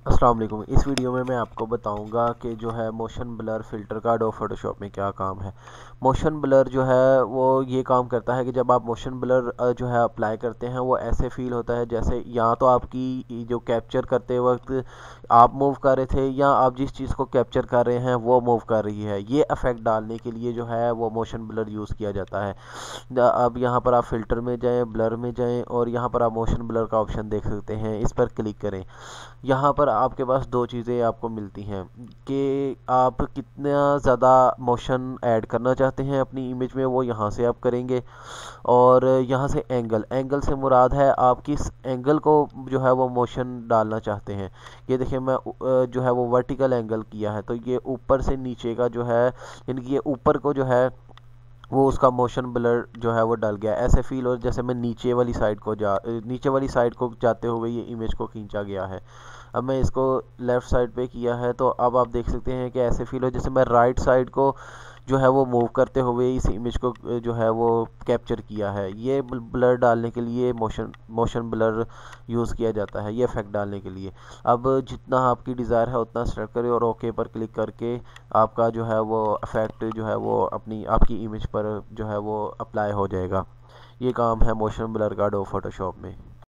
अस्सलाम वालेकुम। इस वीडियो में मैं आपको बताऊंगा कि जो है मोशन ब्लर फ़िल्टर का एडोब फोटोशॉप में क्या काम है। मोशन ब्लर जो है वो ये काम करता है कि जब आप मोशन ब्लर जो है अप्लाई करते हैं वो ऐसे फ़ील होता है जैसे या तो आपकी जो कैप्चर करते वक्त आप मूव कर रहे थे या आप जिस चीज़ को कैप्चर कर रहे हैं वो मूव कर रही है। ये इफ़ेक्ट डालने के लिए जो है वो मोशन ब्लर यूज़ किया जाता है। अब यहाँ पर आप फ़िल्टर में जाएँ, ब्लर में जाएँ और यहाँ पर आप मोशन ब्लर का ऑप्शन देख सकते हैं, इस पर क्लिक करें। यहाँ पर आपके पास दो चीज़ें आपको मिलती हैं कि आप कितना ज़्यादा मोशन ऐड करना चाहते हैं अपनी इमेज में, वो यहाँ से आप करेंगे। और यहाँ से एंगल एंगल से मुराद है आप किस एंगल को जो है वो मोशन डालना चाहते हैं। ये देखिए मैं जो है वो वर्टिकल एंगल किया है, तो ये ऊपर से नीचे का जो है, यानी कि ये ऊपर को जो है वो उसका मोशन ब्लर जो है वो डल गया। ऐसे फील हो जैसे मैं नीचे वाली साइड को जाते हुए ये इमेज को खींचा गया है। अब मैं इसको लेफ़्ट साइड पे किया है तो अब आप देख सकते हैं कि ऐसे फील हो जैसे मैं राइट साइड को जो है वो मूव करते हुए इस इमेज को जो है वो कैप्चर किया है। ये ब्लर डालने के लिए मोशन ब्लर यूज़ किया जाता है, ये इफ़ेक्ट डालने के लिए। अब जितना आपकी डिज़ायर है उतना सेलेक्ट करें और ओके पर क्लिक करके आपका जो है वो इफ़ेक्ट जो है वो अपनी आपकी इमेज पर जो है वो अप्लाई हो जाएगा। ये काम है मोशन ब्लर का एडोब फोटोशॉप में।